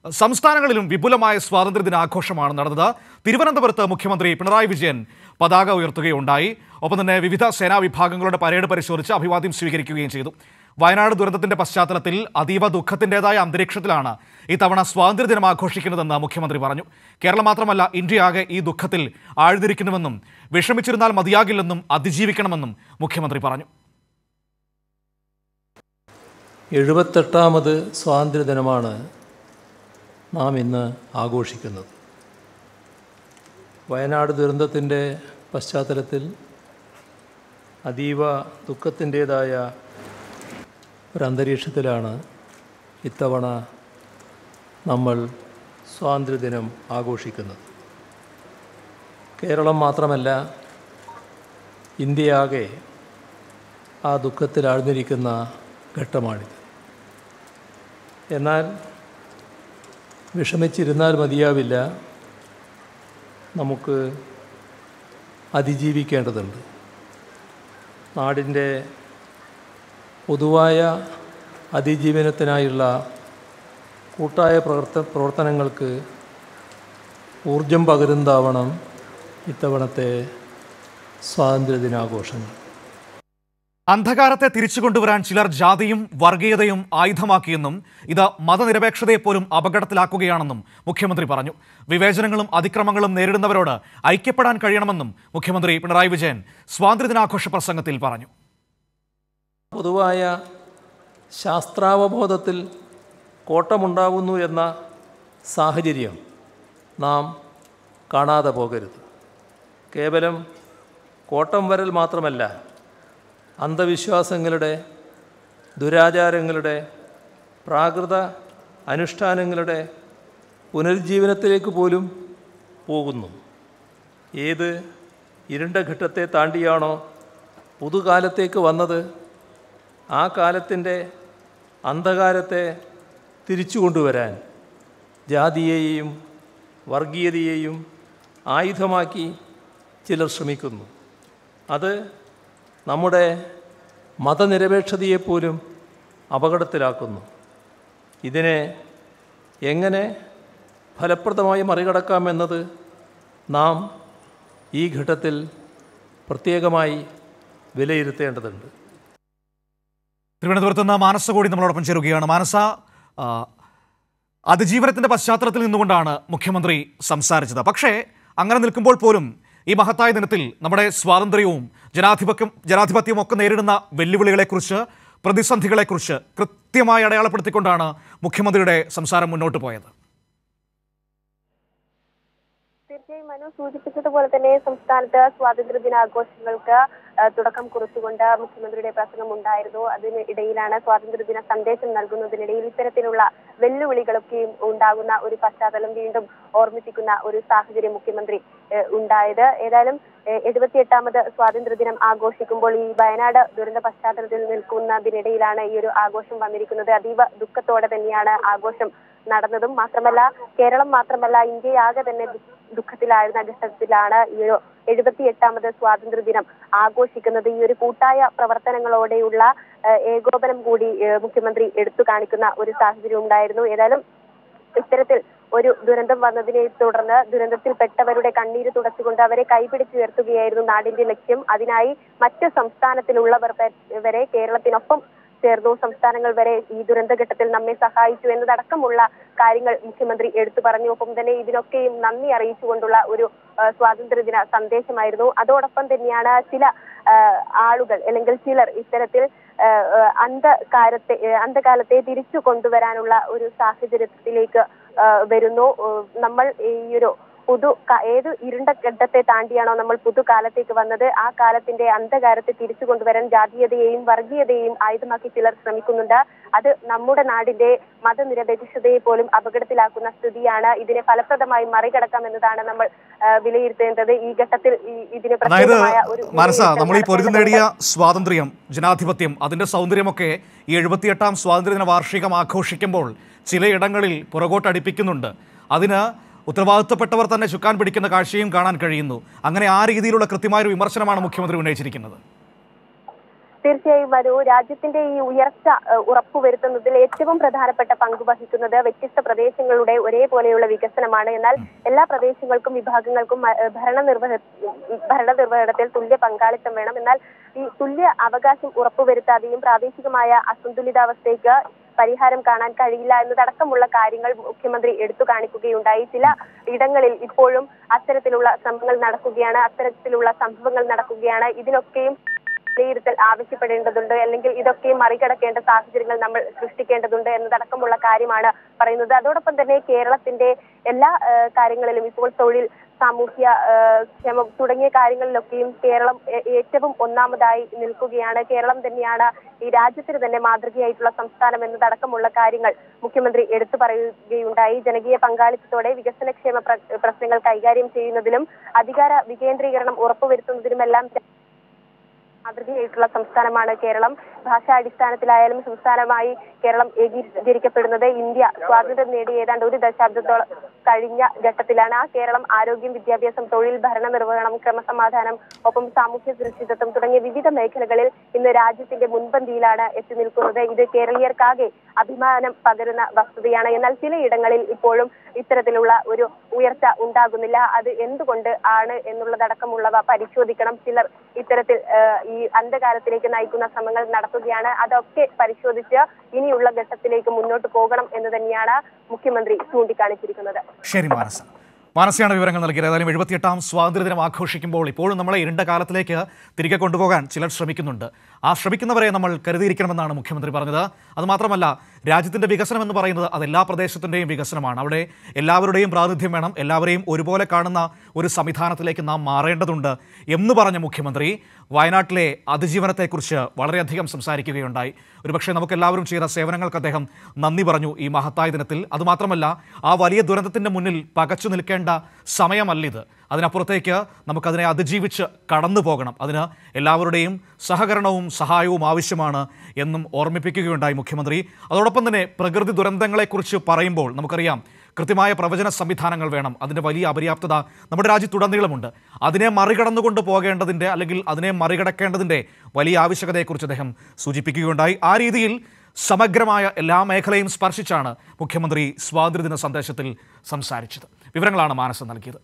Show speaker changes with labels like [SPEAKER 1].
[SPEAKER 1] സംസ്ഥാനങ്ങളിലും വിപുലമായ സ്വാതന്ത്ര്യദിനാഘോഷമാണ് നടന്നത്. തിരുവനന്തപുരത്ത് മുഖ്യമന്ത്രി പിണറായി വിജയൻ പതാക ഉയർത്തുകയുണ്ടായി. ഒപ്പം തന്നെ വിവിധ സേനാ വിഭാഗങ്ങളുടെ പരേഡ് പരിശോധിച്ച് അഭിവാദ്യം സ്വീകരിക്കുകയും ചെയ്തു. വയനാട് ദുരന്തത്തിന്റെ പശ്ചാത്തലത്തിൽ അതീവ ദുഃഖത്തിൻ്റെതായ അന്തരീക്ഷത്തിലാണ് ഇത്തവണ സ്വാതന്ത്ര്യദിനം ആഘോഷിക്കുന്നതെന്ന് മുഖ്യമന്ത്രി പറഞ്ഞു. കേരളം മാത്രമല്ല, ഇന്ത്യയാകെ ഈ ദുഃഖത്തിൽ ആഴ്ന്നിരിക്കുന്നുവെന്നും വിഷമിച്ചിരുന്നാൽ മതിയാകില്ലെന്നും അതിജീവിക്കണമെന്നും മുഖ്യമന്ത്രി പറഞ്ഞു.
[SPEAKER 2] 78ാമത് സ്വാതന്ത്ര്യദിനമാണ് നാം ഇന്ന് ആഘോഷിക്കുന്നത്. വയനാട് ദുരന്തത്തിൻ്റെ പശ്ചാത്തലത്തിൽ അതീവ ദുഃഖത്തിൻ്റേതായ ഒരന്തരീക്ഷത്തിലാണ് ഇത്തവണ നമ്മൾ സ്വാതന്ത്ര്യദിനം ആഘോഷിക്കുന്നത്. കേരളം മാത്രമല്ല, ഇന്ത്യയാകെ ആ ദുഃഖത്തിൽ ആഴ്ന്നിരിക്കുന്ന ഘട്ടമാണിത്. എന്നാൽ വിഷമിച്ചിരുന്നാൽ മതിയാവില്ല, നമുക്ക് അതിജീവിക്കേണ്ടതുണ്ട്. നാടിൻ്റെ പൊതുവായ അതിജീവനത്തിനായുള്ള കൂട്ടായ പ്രവർത്തനങ്ങൾക്ക് ഊർജം പകരുന്നതാവണം ഇത്തവണത്തെ സ്വാതന്ത്ര്യദിനാഘോഷങ്ങൾ.
[SPEAKER 1] അന്ധകാരത്തെ തിരിച്ചുകൊണ്ടുവരാൻ ചിലർ ജാതിയും വർഗീയതയും ആയുധമാക്കിയെന്നും ഇത് മതനിരപേക്ഷതയെപ്പോലും അപകടത്തിലാക്കുകയാണെന്നും മുഖ്യമന്ത്രി പറഞ്ഞു. വിവേചനങ്ങളും അതിക്രമങ്ങളും നേരിടുന്നവരോട് ഐക്യപ്പെടാൻ കഴിയണമെന്നും മുഖ്യമന്ത്രി പിണറായി വിജയൻ സ്വാതന്ത്ര്യദിനാഘോഷ പ്രസംഗത്തിൽ പറഞ്ഞു.
[SPEAKER 2] പൊതുവായ ശാസ്ത്രാവബോധത്തിൽ കോട്ടമുണ്ടാകുന്നു എന്ന സാഹചര്യം നാം കാണാതെ പോകരുത്. കേവലം കോട്ടം വരൽ മാത്രമല്ല, അന്ധവിശ്വാസങ്ങളുടെ, ദുരാചാരങ്ങളുടെ, പ്രാകൃത അനുഷ്ഠാനങ്ങളുടെ പുനരുജ്ജീവനത്തിലേക്ക് പോലും പോകുന്നു. ഏത് ഇരുണ്ട ഘട്ടത്തെ താണ്ടിയാണോ പുതുകാലത്തേക്ക് വന്നത്, ആ കാലത്തിൻ്റെ അന്ധകാരത്തെ തിരിച്ചു കൊണ്ടുവരാൻ ജാതിയെയും വർഗീയതയെയും ആയുധമാക്കി ചിലർ ശ്രമിക്കുന്നു. അത് നമ്മുടെ മതനിരപേക്ഷതയെപ്പോലും അപകടത്തിലാക്കുന്നു. ഇതിനെ എങ്ങനെ ഫലപ്രദമായി മറികടക്കാമെന്നത് നാം ഈ ഘട്ടത്തിൽ പ്രത്യേകമായി വിലയിരുത്തേണ്ടതുണ്ട്.
[SPEAKER 1] തിരുവനന്തപുരത്ത് നിന്ന് മാനസ കൂടി നമ്മളോടൊപ്പം ചേരുകയാണ്. മാനസ, അതിജീവനത്തിൻ്റെ പശ്ചാത്തലത്തിൽ നിന്നുകൊണ്ടാണ് മുഖ്യമന്ത്രി സംസാരിച്ചത്. പക്ഷേ അങ്ങനെ നിൽക്കുമ്പോൾ പോലും ഈ മഹത്തായ ദിനത്തിൽ നമ്മുടെ സ്വാതന്ത്ര്യവും ജനാധിപത്യവും ഒക്കെ നേരിടുന്ന വെല്ലുവിളികളെക്കുറിച്ച്, പ്രതിസന്ധികളെക്കുറിച്ച് കൃത്യമായി അടയാളപ്പെടുത്തിക്കൊണ്ടാണ് മുഖ്യമന്ത്രിയുടെ സംസാരം മുന്നോട്ട് പോയത്.
[SPEAKER 3] തീർച്ചയായും മനു സൂചിപ്പിച്ചതുപോലെ തന്നെ സംസ്ഥാനത്ത് സ്വാതന്ത്ര്യദിനാഘോഷങ്ങൾക്ക് തുടക്കം കുറിച്ചുകൊണ്ട് മുഖ്യമന്ത്രിയുടെ പ്രസംഗം ഉണ്ടായിരുന്നു. അതിനിടയിലാണ് സ്വാതന്ത്ര്യദിന സന്ദേശം നൽകുന്നതിനിടയിൽ ഇത്തരത്തിലുള്ള വെല്ലുവിളികളൊക്കെയും ഉണ്ടാകുന്ന ഒരു പശ്ചാത്തലം വീണ്ടും ഓർമ്മിപ്പിക്കുന്ന ഒരു സാഹചര്യം മുഖ്യമന്ത്രി ഉണ്ടായത്. ഏതായാലും 78ാമത് സ്വാതന്ത്ര്യദിനം ആഘോഷിക്കുമ്പോൾ ഈ വയനാട് ദുരന്ത പശ്ചാത്തലത്തിൽ നിൽക്കുന്നതിനിടയിലാണ് ഈ ഒരു ആഘോഷം വന്നിരിക്കുന്നത്. അതീവ ദുഃഖത്തോടെ തന്നെയാണ് ആഘോഷം നടന്നതും. മാത്രമല്ല, കേരളം മാത്രമല്ല, ഇന്ത്യയാകെ തന്നെ ദുഃഖത്തിലായിരുന്ന ഘട്ടത്തിലാണ് ഈ ഒരു 78ാമത് സ്വാതന്ത്ര്യദിനം ആഘോഷിക്കുന്നത്. ഈ ഒരു കൂട്ടായ പ്രവർത്തനങ്ങളോടെയുള്ള ഏകോപനം കൂടി മുഖ്യമന്ത്രി എടുത്തു കാണിക്കുന്ന ഒരു സാഹചര്യം ഉണ്ടായിരുന്നു. ഏതായാലും ഇത്തരത്തിൽ ഒരു ദുരന്തം വന്നതിനെ തുടർന്ന് ദുരന്തത്തിൽപ്പെട്ടവരുടെ കണ്ണീര് തുടച്ചുകൊണ്ട് അവരെ കൈപിടിച്ചുയർത്തുകയായിരുന്നു നാടിന്റെ ലക്ഷ്യം. അതിനായി മറ്റ് സംസ്ഥാനത്തിലുള്ളവർ വരെ കേരളത്തിനൊപ്പം ചേർന്നു. സംസ്ഥാനങ്ങൾ വരെ ഈ ദുരന്തഘട്ടത്തിൽ നമ്മെ സഹായിച്ചു എന്നതടക്കമുള്ള കാര്യങ്ങൾ മുഖ്യമന്ത്രി എടുത്തു പറഞ്ഞു. ഒപ്പം തന്നെ ഇതിനൊക്കെയും നന്ദി അറിയിച്ചുകൊണ്ടുള്ള ഒരു സ്വാതന്ത്ര്യദിന സന്ദേശമായിരുന്നു. അതോടൊപ്പം തന്നെയാണ് ചില ആളുകൾ അല്ലെങ്കിൽ ചിലർ ഇത്തരത്തിൽ അന്ധകാലത്തെ തിരിച്ചു കൊണ്ടുവരാനുള്ള ഒരു സാഹചര്യത്തിലേക്ക് വരുന്നു. നമ്മൾ ഈ ഒരു ഏത് ഇരുണ്ട ഘട്ടത്തെ താണ്ടിയാണോ നമ്മൾ പുതുകാലത്തേക്ക് വന്നത്, ആ കാലത്തിന്റെ അന്ധകാരത്തെ തിരിച്ചു കൊണ്ടുവരാൻ ജാതീയതയെയും വർഗീയതയെയും ആയുധമാക്കി ചിലർ ശ്രമിക്കുന്നുണ്ട്. അത് നമ്മുടെ നാടിന്റെ മതനിരപേക്ഷതയെ പോലും അപകടത്തിലാക്കുന്ന സ്ഥിതിയാണ്. ഇതിനെ ഫലപ്രദമായി മറികടക്കാം എന്നതാണ് നമ്മൾ വിലയിരുത്തേണ്ടത്. ഈ ഘട്ടത്തിൽ ഇതിന് പ്രത്യേകമായ ഒരു
[SPEAKER 1] നമ്മൾ ഈ പൊരുതി നേടിയ സ്വാതന്ത്ര്യം, ജനാധിപത്യം, അതിന്റെ സൗന്ദര്യമൊക്കെ ഈ 78ാം സ്വാതന്ത്ര്യദിന വാർഷികം ആഘോഷിക്കുമ്പോൾ ചിലയിടങ്ങളിൽ പുറകോട്ടടിപ്പിക്കുന്നുണ്ട്. അതിന് ഉത്തരവാദിത്തപ്പെട്ടവർ തന്നെ ചുക്കാൻ പിടിക്കുന്ന കാഴ്ചയും കാണാൻ കഴിയുന്നു. അങ്ങനെ ആ രീതിയിലുള്ള കൃത്യമായൊരു വിമർശനമാണ് മുഖ്യമന്ത്രി ഉന്നയിച്ചിരിക്കുന്നത്.
[SPEAKER 3] തീർച്ചയായും മനു, രാജ്യത്തിന്റെ ഈ ഉയർച്ച ഉറപ്പുവരുത്തുന്നതിൽ ഏറ്റവും പ്രധാനപ്പെട്ട പങ്ക് വഹിക്കുന്നത് വ്യത്യസ്ത പ്രദേശങ്ങളുടെ ഒരേപോലെയുള്ള വികസനമാണ്. എന്നാൽ എല്ലാ പ്രദേശങ്ങൾക്കും വിഭാഗങ്ങൾക്കും ഭരണനിർവഹണത്തിൽ തുല്യ പങ്കാളിത്തം വേണം. എന്നാൽ ഈ തുല്യ അവകാശം ഉറപ്പുവരുത്താതെയും പ്രാദേശികമായ അസന്തുലിതാവസ്ഥയ്ക്ക് പരിഹാരം കാണാൻ കഴിയില്ല എന്നതടക്കമുള്ള കാര്യങ്ങൾ മുഖ്യമന്ത്രി എടുത്തു കാണിക്കുകയുണ്ടായി. ചില ഇടങ്ങളിൽ ഇപ്പോഴും അത്തരത്തിലുള്ള ശ്രമങ്ങൾ നടക്കുകയാണ്, അത്തരത്തിലുള്ള സംഭവങ്ങൾ നടക്കുകയാണ്. ഇതിനൊക്കെയും വിലയിരുത്തൽ ആവശ്യപ്പെടേണ്ടതുണ്ട്, അല്ലെങ്കിൽ ഇതൊക്കെ മറികടക്കേണ്ട സാഹചര്യങ്ങൾ നമ്മൾ സൃഷ്ടിക്കേണ്ടതുണ്ട് എന്നതടക്കമുള്ള കാര്യമാണ് പറയുന്നത്. അതോടൊപ്പം തന്നെ കേരളത്തിന്റെ എല്ലാ കാര്യങ്ങളിലും ഇപ്പോൾ തൊഴിൽ, സാമൂഹ്യ ക്ഷേമം തുടങ്ങിയ കാര്യങ്ങളിലൊക്കെയും കേരളം ഏറ്റവും ഒന്നാമതായി നിൽക്കുകയാണ്. കേരളം തന്നെയാണ് ഈ രാജ്യത്തിന് തന്നെ മാതൃകയായിട്ടുള്ള സംസ്ഥാനം എന്നതടക്കമുള്ള കാര്യങ്ങൾ മുഖ്യമന്ത്രി എടുത്തു പറയുകയുണ്ടായി. ജനകീയ പങ്കാളിത്തത്തോടെ വികസനക്ഷേമ പ്രശ്നങ്ങൾ കൈകാര്യം ചെയ്യുന്നതിലും അധികാര വികേന്ദ്രീകരണം ഉറപ്പുവരുത്തുന്നതിനുമെല്ലാം മാതൃകയായിട്ടുള്ള സംസ്ഥാനമാണ് കേരളം. ഭാഷാടിസ്ഥാനത്തിലായാലും സംസ്ഥാനമായി കേരളം ഏകീകരിക്കപ്പെടുന്നത് ഇന്ത്യ സ്വാതന്ത്ര്യം നേടി ഏതാണ്ട് ഒരു ദശാബ്ദത്തോളം കഴിഞ്ഞ ഘട്ടത്തിലാണ്. ആ കേരളം ആരോഗ്യം, വിദ്യാഭ്യാസം, തൊഴിൽ, ഭരണനിർവഹണം, ക്രമസമാധാനം, ഒപ്പം സാമൂഹ്യ സുരക്ഷിതത്വം തുടങ്ങിയ വിവിധ മേഖലകളിൽ ഇന്ന് രാജ്യത്തിന്റെ മുൻപന്തിയിലാണ് എത്തി നിൽക്കുന്നത്. ഇത് കേരളീയർക്കാകെ അഭിമാനം പകരുന്ന വസ്തുതയാണ്. എന്നാൽ ചിലയിടങ്ങളിൽ ഇപ്പോഴും ഇത്തരത്തിലുള്ള ഒരു ഉയർച്ച ഉണ്ടാകുന്നില്ല. അത് എന്തുകൊണ്ട് ആണ് എന്നുള്ളതടക്കമുള്ളവ പരിശോധിക്കണം. ചിലർ ഇത്തരത്തിൽ ഈ അന്ധകാരത്തിലേക്ക് നയിക്കുന്ന ശ്രമങ്ങൾ നടത്തുകയാണ്. അതൊക്കെ പരിശോധിച്ച് ഇനിയുള്ള ഘട്ടത്തിലേക്ക് മുന്നോട്ട് പോകണം എന്ന് തന്നെയാണ് മുഖ്യമന്ത്രി ചൂണ്ടിക്കാണിച്ചിരിക്കുന്നത്.
[SPEAKER 1] ശരി മാനസയാണ് വിവരങ്ങൾ നൽകിയത്. ഏതായാലും 78ാം സ്വാതന്ത്ര്യദിനം ആഘോഷിക്കുമ്പോൾ ഇപ്പോഴും നമ്മളെ ഇരുണ്ട കാലത്തിലേക്ക് തിരികെ കൊണ്ടുപോകാൻ ചിലർ ശ്രമിക്കുന്നുണ്ട്. ആ ശ്രമിക്കുന്നവരെ നമ്മൾ കരുതിയിരിക്കണമെന്നാണ് മുഖ്യമന്ത്രി പറഞ്ഞത്. അതുമാത്രമല്ല, രാജ്യത്തിൻ്റെ വികസനം എന്ന് പറയുന്നത് അത് എല്ലാ പ്രദേശത്തിൻ്റെയും വികസനമാണ്. അവിടെ എല്ലാവരുടെയും പ്രാതിനിധ്യം വേണം. എല്ലാവരെയും ഒരുപോലെ കാണുന്ന ഒരു സംവിധാനത്തിലേക്ക് നാം മാറേണ്ടതുണ്ട് എന്ന് പറഞ്ഞ മുഖ്യമന്ത്രി വയനാട്ടിലെ അതിജീവനത്തെക്കുറിച്ച് വളരെയധികം സംസാരിക്കുകയുണ്ടായി. ഒരുപക്ഷെ നമുക്കെല്ലാവരും ചെയ്ത സേവനങ്ങൾക്ക് അദ്ദേഹം നന്ദി പറഞ്ഞു ഈ മഹത്തായ ദിനത്തിൽ. അതുമാത്രമല്ല, ആ വലിയ ദുരന്തത്തിൻ്റെ മുന്നിൽ പകച്ചു നിൽക്കേണ്ട സമയമല്ലിത്. അതിനപ്പുറത്തേക്ക് നമുക്കതിനെ അതിജീവിച്ച് കടന്നു പോകണം. അതിന് എല്ലാവരുടെയും സഹകരണവും സഹായവും ആവശ്യമാണ് എന്നും ഓർമ്മിപ്പിക്കുകയുണ്ടായി മുഖ്യമന്ത്രി. അതോടൊപ്പം തന്നെ പ്രകൃതി ദുരന്തങ്ങളെക്കുറിച്ച് പറയുമ്പോൾ നമുക്കറിയാം, കൃത്യമായ പ്രവചന സംവിധാനങ്ങൾ വേണം. അതിൻ്റെ വലിയ അപര്യാപ്തത നമ്മുടെ രാജ്യത്തുടനീളമുണ്ട്. അതിനെ മറികടന്നുകൊണ്ട് പോകേണ്ടതിൻ്റെ, അല്ലെങ്കിൽ അതിനെ മറികടക്കേണ്ടതിൻ്റെ വലിയ ആവശ്യകതയെക്കുറിച്ച് അദ്ദേഹം സൂചിപ്പിക്കുകയുണ്ടായി. ആ രീതിയിൽ സമഗ്രമായ എല്ലാ മേഖലയും സ്പർശിച്ചാണ് മുഖ്യമന്ത്രി സ്വാതന്ത്ര്യദിന സന്ദേശത്തിൽ സംസാരിച്ചത്. വിവരങ്ങളാണ് മാനസ നൽകിയത്.